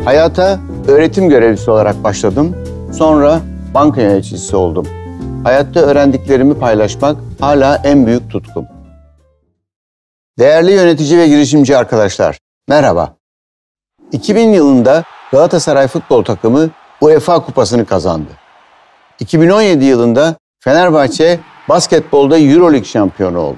Hayata öğretim görevlisi olarak başladım. Sonra banka yöneticisi oldum. Hayatta öğrendiklerimi paylaşmak hala en büyük tutkum. Değerli yönetici ve girişimci arkadaşlar, merhaba. 2000 yılında Galatasaray futbol takımı UEFA Kupası'nı kazandı. 2017 yılında Fenerbahçe basketbolda EuroLeague şampiyonu oldu.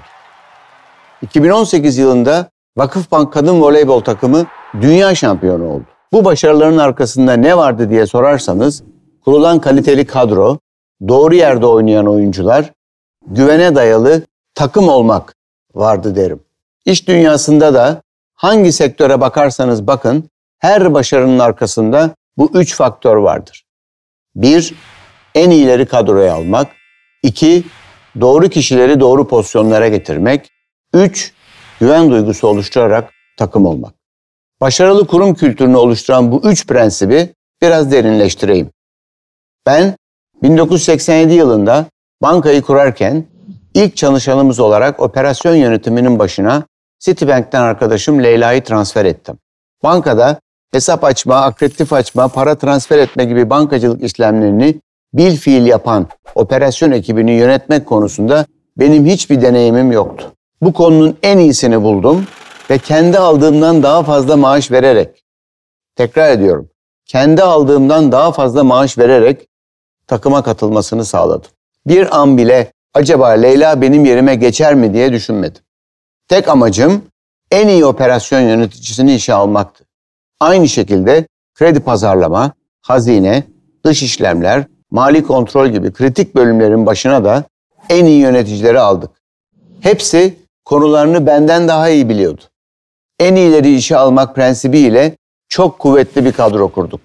2018 yılında Vakıfbank Kadın Voleybol takımı dünya şampiyonu oldu. Bu başarıların arkasında ne vardı diye sorarsanız, kurulan kaliteli kadro, doğru yerde oynayan oyuncular, güvene dayalı takım olmak vardı derim. İş dünyasında da hangi sektöre bakarsanız bakın, her başarının arkasında bu 3 faktör vardır. 1. En iyileri kadroya almak. 2. Doğru kişileri doğru pozisyonlara getirmek. 3. Güven duygusu oluşturarak takım olmak. Başarılı kurum kültürünü oluşturan bu 3 prensibi biraz derinleştireyim. Ben 1987 yılında bankayı kurarken ilk çalışanımız olarak operasyon yönetiminin başına Citibank'ten arkadaşım Leyla'yı transfer ettim. Bankada hesap açma, akreditatif açma, para transfer etme gibi bankacılık işlemlerini bilfiil yapan operasyon ekibini yönetmek konusunda benim hiçbir deneyimim yoktu. Bu konunun en iyisini buldum ve kendi aldığımdan daha fazla maaş vererek, tekrar ediyorum, kendi aldığımdan daha fazla maaş vererek takıma katılmasını sağladım. Bir an bile acaba Leyla benim yerime geçer mi diye düşünmedim. Tek amacım en iyi operasyon yöneticisini işe almaktı. Aynı şekilde kredi pazarlama, hazine, dış işlemler, mali kontrol gibi kritik bölümlerin başına da en iyi yöneticileri aldık. Hepsi konularını benden daha iyi biliyordu. En iyileri işe almak prensibiyle çok kuvvetli bir kadro kurduk.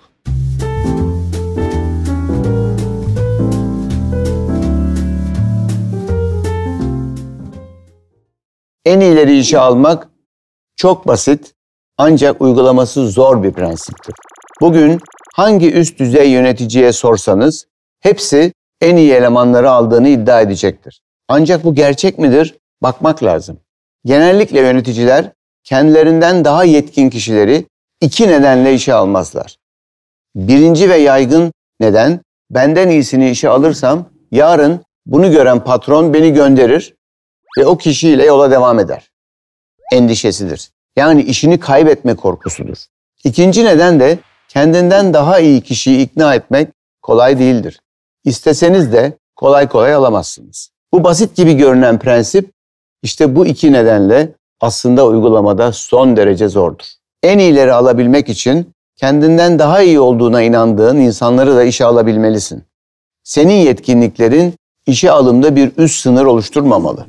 En iyileri işe almak çok basit ancak uygulaması zor bir prensiptir. Bugün hangi üst düzey yöneticiye sorsanız hepsi en iyi elemanları aldığını iddia edecektir. Ancak bu gerçek midir? Bakmak lazım. Genellikle yöneticiler kendilerinden daha yetkin kişileri 2 nedenle işe almazlar. Birinci ve yaygın neden, benden iyisini işe alırsam yarın bunu gören patron beni gönderir ve o kişiyle yola devam eder endişesidir. Yani işini kaybetme korkusudur. İkinci neden de kendinden daha iyi kişiyi ikna etmek kolay değildir. İsteseniz de kolay kolay alamazsınız. Bu basit gibi görünen prensip işte bu 2 nedenle aslında uygulamada son derece zordur. En iyileri alabilmek için kendinden daha iyi olduğuna inandığın insanları da işe alabilmelisin. Senin yetkinliklerin işe alımda bir üst sınır oluşturmamalı.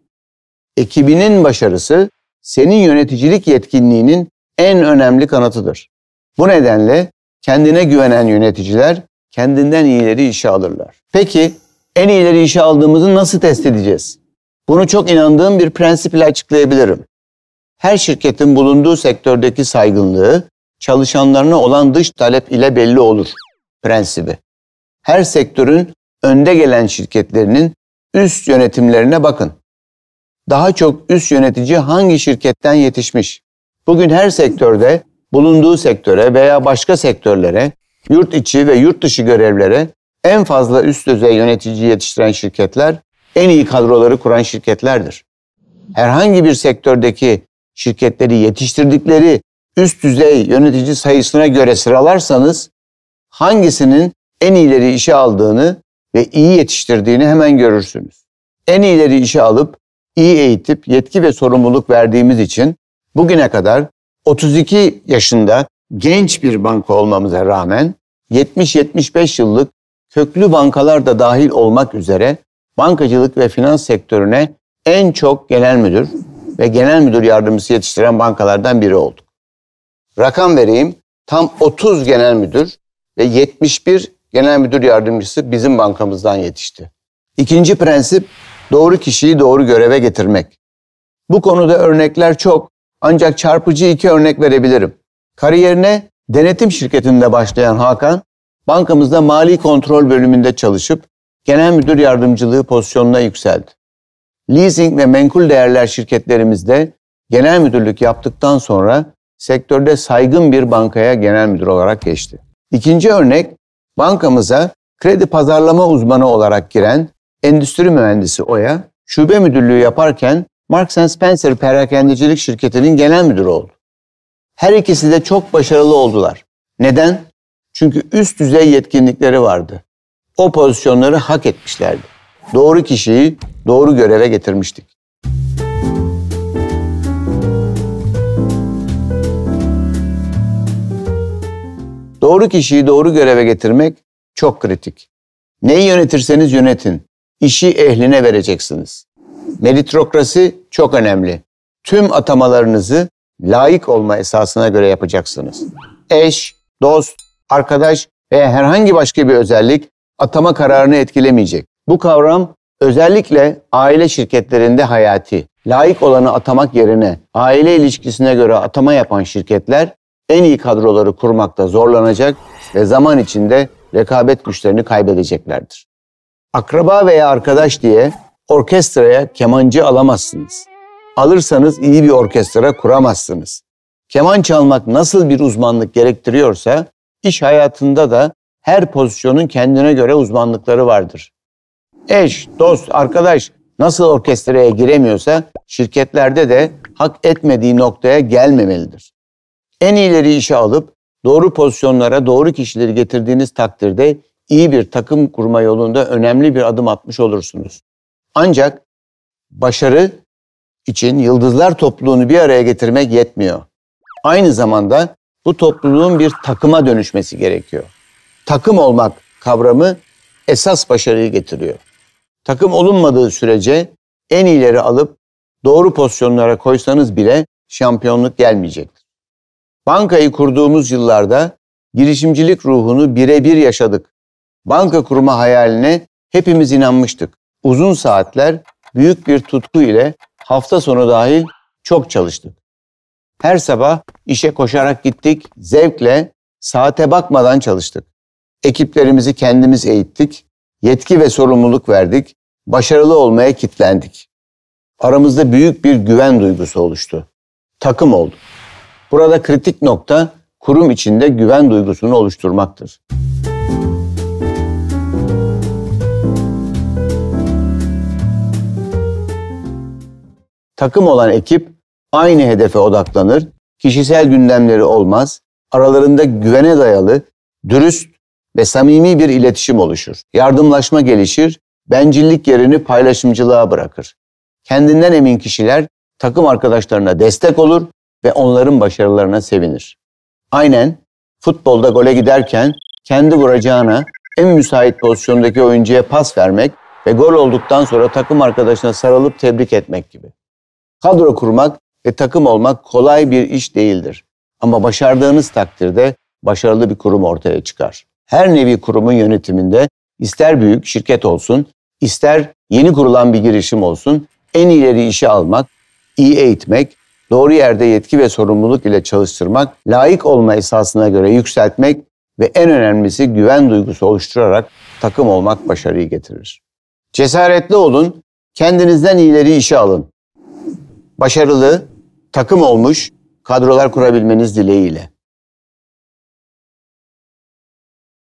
Ekibinin başarısı senin yöneticilik yetkinliğinin en önemli kanıtıdır. Bu nedenle kendine güvenen yöneticiler kendinden iyileri işe alırlar. Peki en iyileri işe aldığımızı nasıl test edeceğiz? Bunu çok inandığım bir prensip ile açıklayabilirim. Her şirketin bulunduğu sektördeki saygınlığı çalışanlarına olan dış talep ile belli olur prensibi. Her sektörün önde gelen şirketlerinin üst yönetimlerine bakın. Daha çok üst yönetici hangi şirketten yetişmiş? Bugün her sektörde bulunduğu sektöre veya başka sektörlere, yurt içi ve yurt dışı görevlere en fazla üst düzey yönetici yetiştiren şirketler, en iyi kadroları kuran şirketlerdir. Herhangi bir sektördeki şirketleri yetiştirdikleri üst düzey yönetici sayısına göre sıralarsanız, hangisinin en iyileri işe aldığını ve iyi yetiştirdiğini hemen görürsünüz. En iyileri işe alıp, iyi eğitip yetki ve sorumluluk verdiğimiz için bugüne kadar 32 yaşında genç bir banka olmamıza rağmen 70-75 yıllık köklü bankalar da dahil olmak üzere bankacılık ve finans sektörüne en çok genel müdür ve genel müdür yardımcısı yetiştiren bankalardan biri olduk. Rakam vereyim, tam 30 genel müdür ve 71 genel müdür yardımcısı bizim bankamızdan yetişti. İkinci prensip, doğru kişiyi doğru göreve getirmek. Bu konuda örnekler çok, ancak çarpıcı 2 örnek verebilirim. Kariyerine denetim şirketinde başlayan Hakan, bankamızda mali kontrol bölümünde çalışıp genel müdür yardımcılığı pozisyonuna yükseldi. Leasing ve menkul değerler şirketlerimizde genel müdürlük yaptıktan sonra sektörde saygın bir bankaya genel müdür olarak geçti. İkinci örnek, bankamıza kredi pazarlama uzmanı olarak giren endüstri mühendisi Oya, şube müdürlüğü yaparken Marks & Spencer perakendecilik şirketinin genel müdürü oldu. Her ikisi de çok başarılı oldular. Neden? Çünkü üst düzey yetkinlikleri vardı. O pozisyonları hak etmişlerdi. Doğru kişiyi doğru göreve getirmiştik. Doğru kişiyi doğru göreve getirmek çok kritik. Neyi yönetirseniz yönetin, işi ehline vereceksiniz. Meritokrasi çok önemli. Tüm atamalarınızı layık olma esasına göre yapacaksınız. Eş, dost, arkadaş veya herhangi başka bir özellik atama kararını etkilemeyecek. Bu kavram özellikle aile şirketlerinde hayati. Layık olanı atamak yerine aile ilişkisine göre atama yapan şirketler en iyi kadroları kurmakta zorlanacak ve zaman içinde rekabet güçlerini kaybedeceklerdir. Akraba veya arkadaş diye orkestraya kemancı alamazsınız. Alırsanız iyi bir orkestra kuramazsınız. Keman çalmak nasıl bir uzmanlık gerektiriyorsa, iş hayatında da her pozisyonun kendine göre uzmanlıkları vardır. Eş, dost, arkadaş nasıl orkestraya giremiyorsa, şirketlerde de hak etmediği noktaya gelmemelidir. En iyileri işe alıp doğru pozisyonlara doğru kişileri getirdiğiniz takdirde iyi bir takım kurma yolunda önemli bir adım atmış olursunuz. Ancak başarı için yıldızlar topluluğunu bir araya getirmek yetmiyor. Aynı zamanda bu topluluğun bir takıma dönüşmesi gerekiyor. Takım olmak kavramı esas başarıyı getiriyor. Takım olunmadığı sürece en iyileri alıp doğru pozisyonlara koysanız bile şampiyonluk gelmeyecektir. Bankayı kurduğumuz yıllarda girişimcilik ruhunu birebir yaşadık. Banka kurma hayaline hepimiz inanmıştık. Uzun saatler, büyük bir tutku ile hafta sonu dahil çok çalıştık. Her sabah işe koşarak gittik, zevkle, saate bakmadan çalıştık. Ekiplerimizi kendimiz eğittik, yetki ve sorumluluk verdik, başarılı olmaya kitlendik. Aramızda büyük bir güven duygusu oluştu. Takım olduk. Burada kritik nokta kurum içinde güven duygusunu oluşturmaktır. Takım olan ekip aynı hedefe odaklanır, kişisel gündemleri olmaz, aralarında güvene dayalı, dürüst ve samimi bir iletişim oluşur. Yardımlaşma gelişir, bencillik yerini paylaşımcılığa bırakır. Kendinden emin kişiler takım arkadaşlarına destek olur ve onların başarılarına sevinir. Aynen futbolda gole giderken kendi vuracağına en müsait pozisyondaki oyuncuya pas vermek ve gol olduktan sonra takım arkadaşına sarılıp tebrik etmek gibi. Kadro kurmak ve takım olmak kolay bir iş değildir. Ama başardığınız takdirde başarılı bir kurum ortaya çıkar. Her nevi kurumun yönetiminde ister büyük şirket olsun, ister yeni kurulan bir girişim olsun, en iyileri işe almak, iyi eğitmek, doğru yerde yetki ve sorumluluk ile çalıştırmak, layık olma esasına göre yükseltmek ve en önemlisi güven duygusu oluşturarak takım olmak başarıyı getirir. Cesaretli olun, kendinizden iyileri işe alın. Başarılı, takım olmuş kadrolar kurabilmeniz dileğiyle.